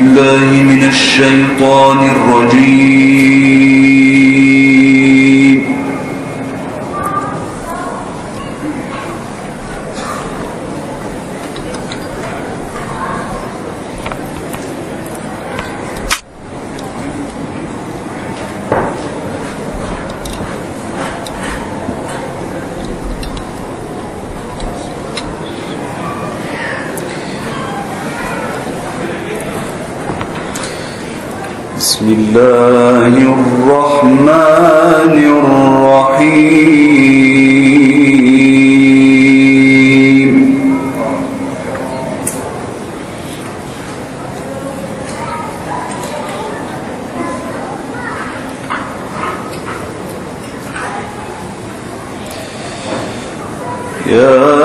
بالله من الشيطان الرجيم. بسم الله الرحمن الرحيم. يا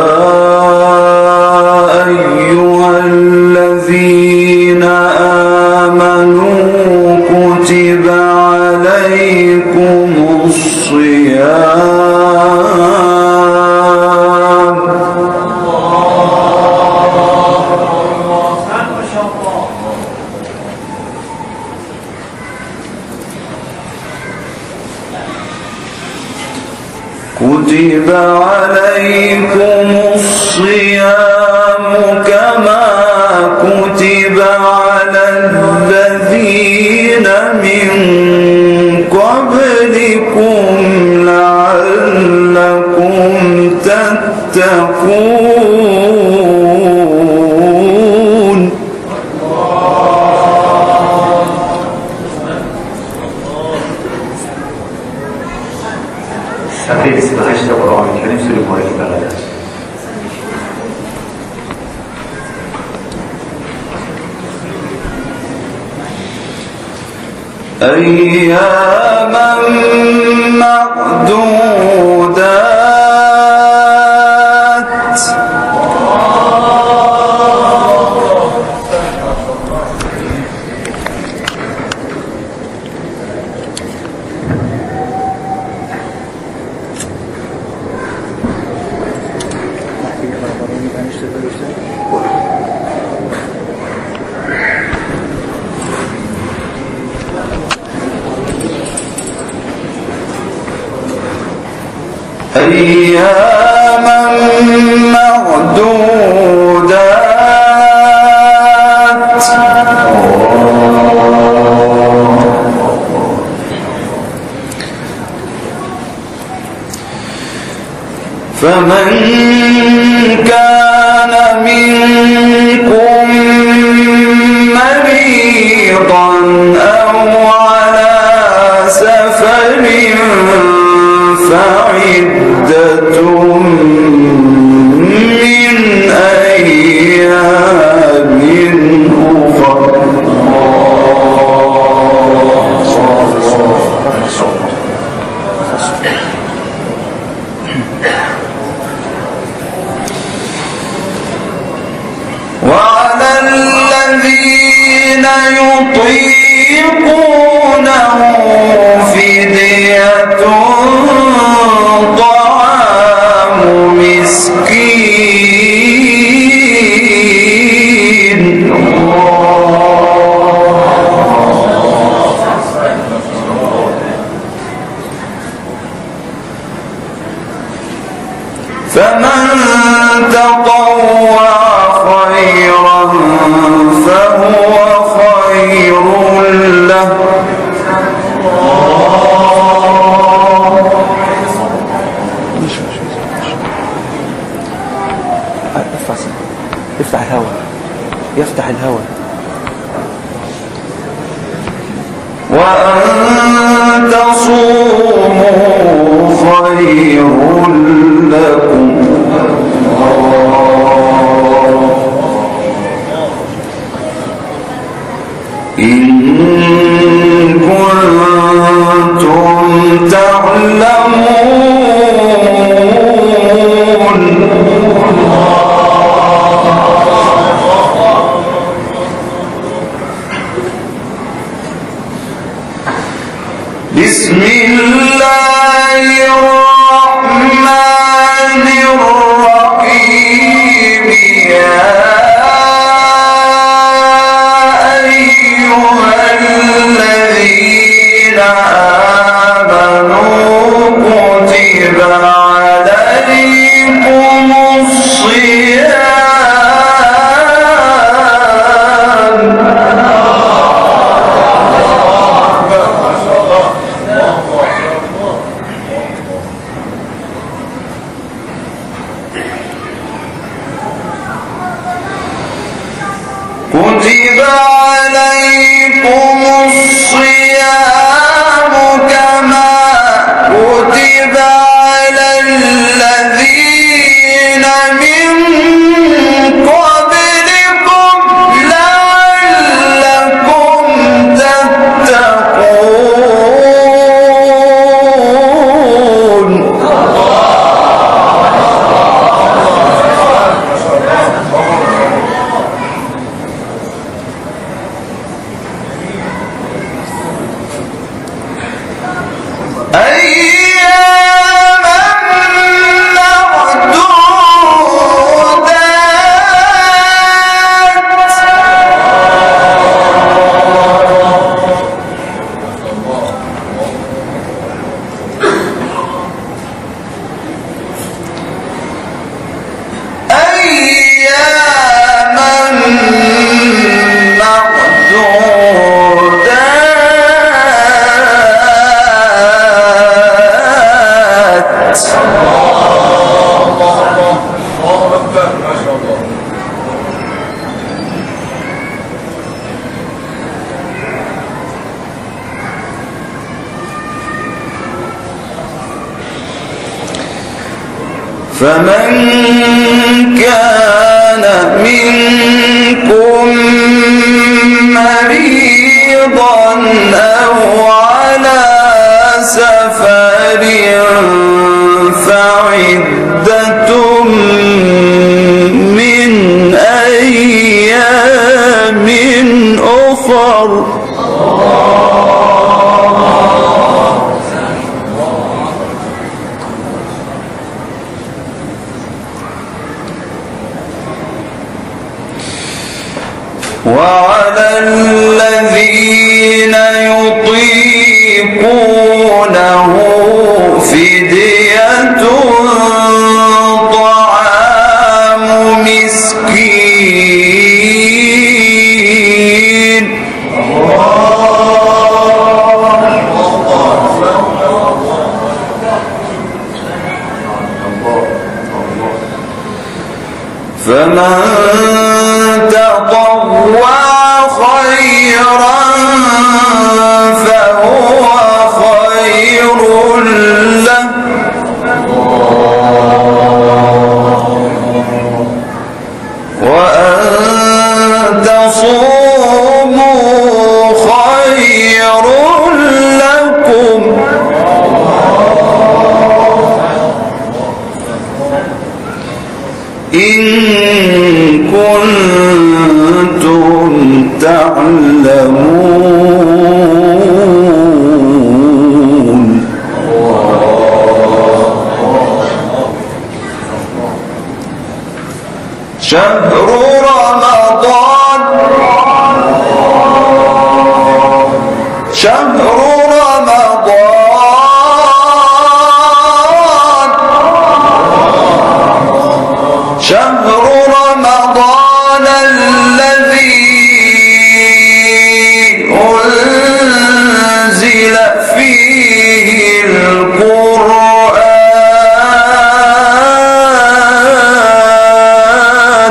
أيها الذين آمنوا كتب عليكم الصيام كما كتب على الذين من قبلكم لعلكم تتقون. صفحه 28 قرآن الكریم سوره مائده بقره است. أياما معدودات أياما معدودات فمن كان منكم مريضا أو على سفر فعدة من أيام أخر. وعلى الذين يطيقونه فدية طعام مسكين. فمن تطوع خيرا فهو خير له. يفتح الهواء، يفتح الهواء. وأن تصوموا خير لكم إن كنتم تعلمون. بسم الله الرحمن الرحيم. يا أيها عليكم الصيام كما كتب على الذين من قبلكم لعلكم تتقون. فمن كان منكم مريضا أو على سفر فعدة من أيام أخر. وعلى الذين يطيقونه فدية طعام مسكين. فمن تطوع خيرا فهو خير له وأن تصوموا خير لكم إن كنتم تعلمون. شهر رمضان شهر رمضان شهر رمضان الذي أنزل فيه القرآن.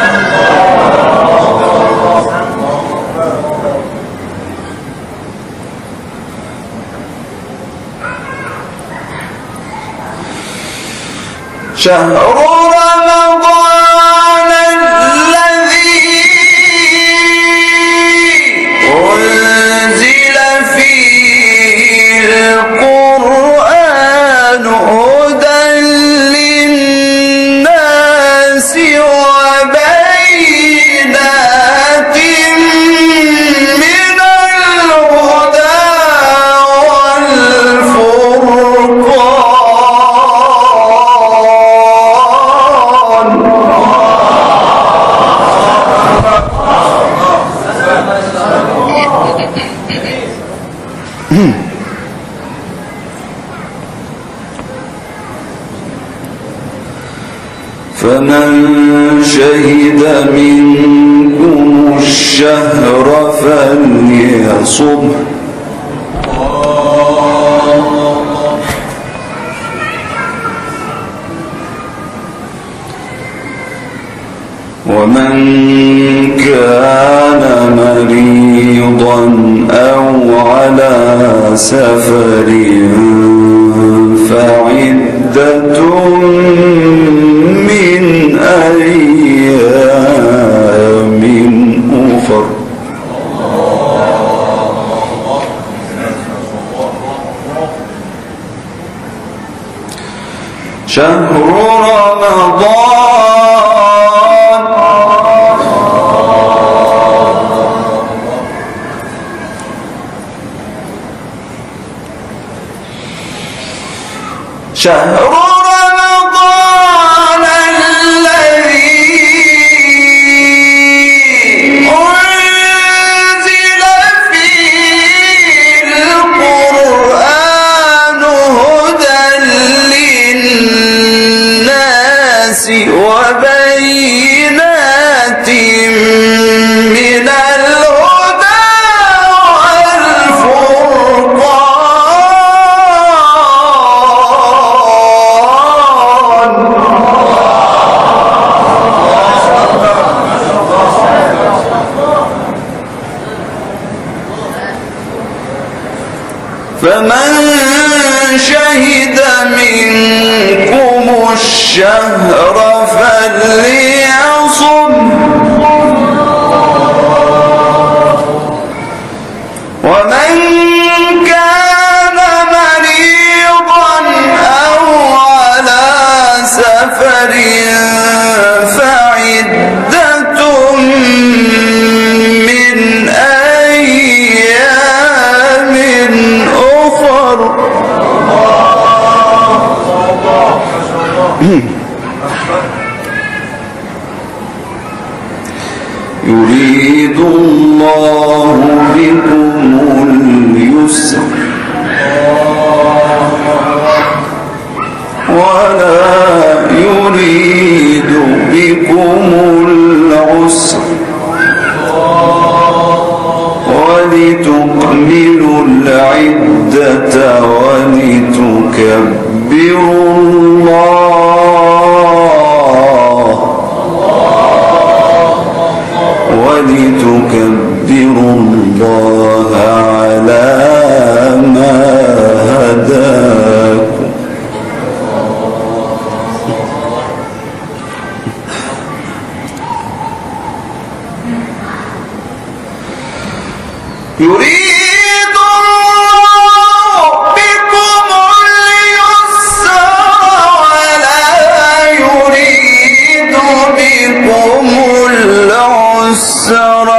شهر رمضان الذي أنزل فيه القرآن هدى للناس وبينات من الهدى والفرقان. فمن شهد منكم الشهر فليصم. ومن كان سفر فعدة من أيام أخر. شهر رمضان الذي أنزل فيه القرآن هدى للناس وبينات من الهدى فمن شهد منكم الشهر فليصم ومن كان مريضا أو على سفر فعدة من أيام أخر. يريد الله بكم اليسر ولا يريد بكم العسر ولتكملوا العدة ولتكبروا الله على ما هداكم. يريد الله بكم اليسر ولا يريد بكم العسر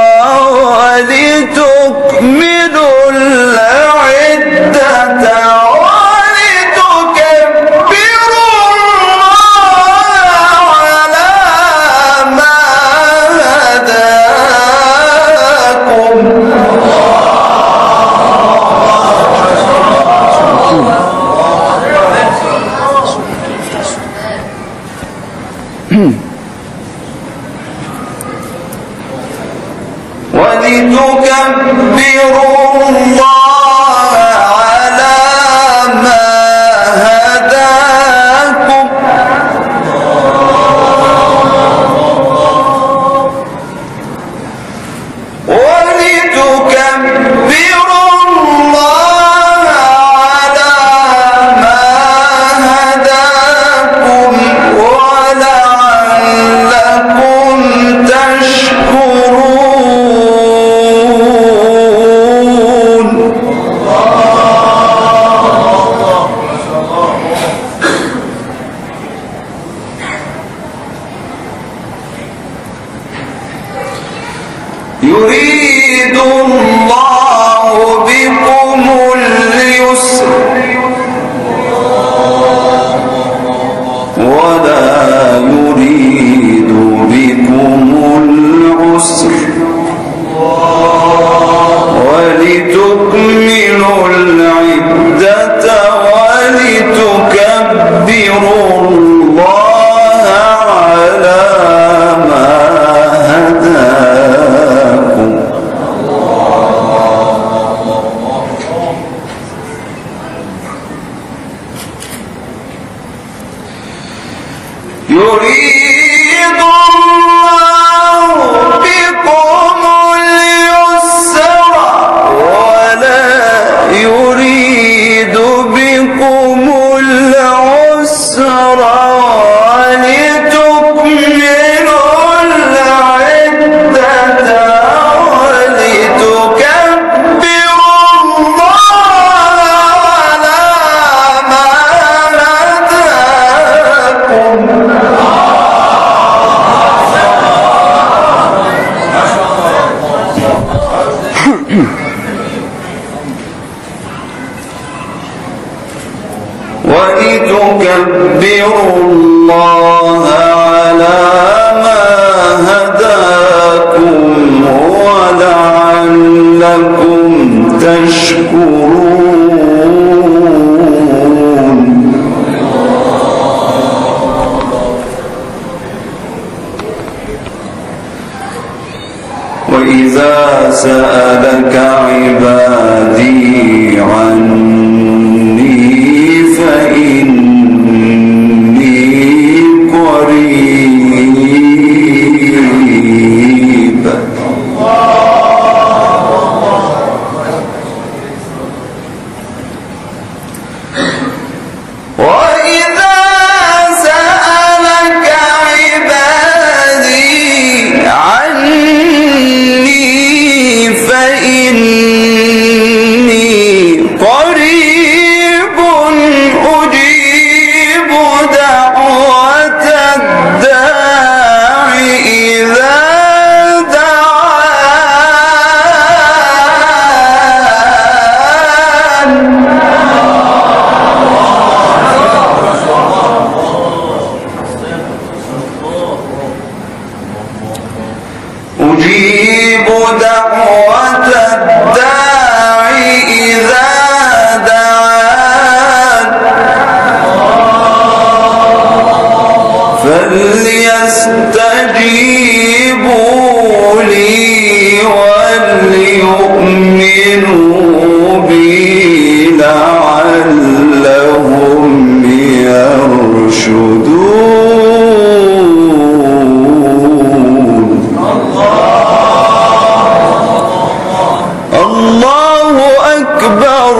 ولتكملوا العدة ولتكبروا الله على ما هداكم. ولتكبروا الله على ما هداكم ولتكبروا الله على ما هداكم ولعلكم تشكرون. يريد الله بكم اليسر ولا يريد بكم العسر ولتكملوا العدة ولتكبروا الله على ما هداكم. يريد الله بكم اليسر ولا يريد ولتكبروا الله على ما هداكم ولعلكم تشكرون. وإذا سألك عبادي عني فإني قريب. وإذا سألك عبادي عني فإني قريب أجيب دعوة الداع إذا دعان. أجيب دعوة الداع إذا دعان فليستجيبوا لي وليؤمنوا بي لعلهم يرشدون. الله أكبر.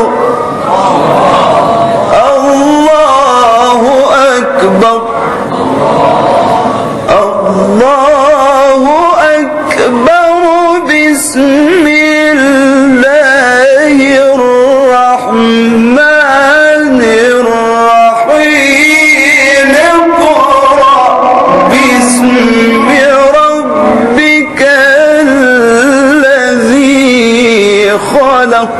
الله أكبر. الله أكبر. بسم الله الرحمن الرحيم. اقرأ باسم ربك الذي خلق.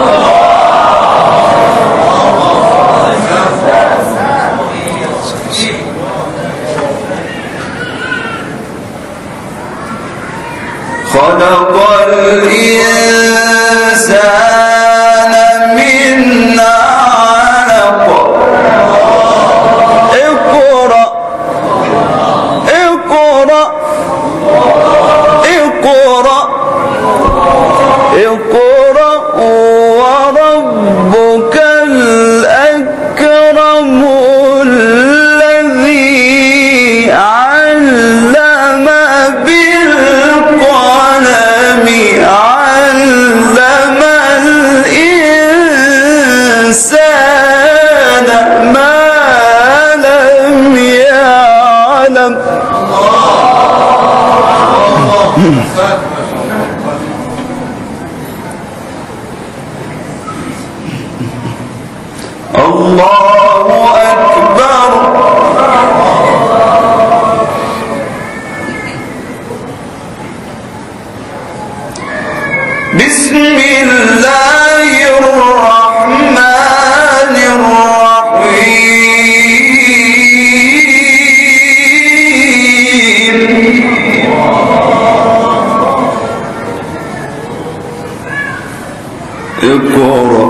خلق الإنسان من علق. اقرأ اقرأ اقرأ اقرأ وربك الأكرم الذي علم بالقلم علم الإنسان ما لم يعلم. الله أكبر. بسم الله الرحمن الرحيم. اقرأ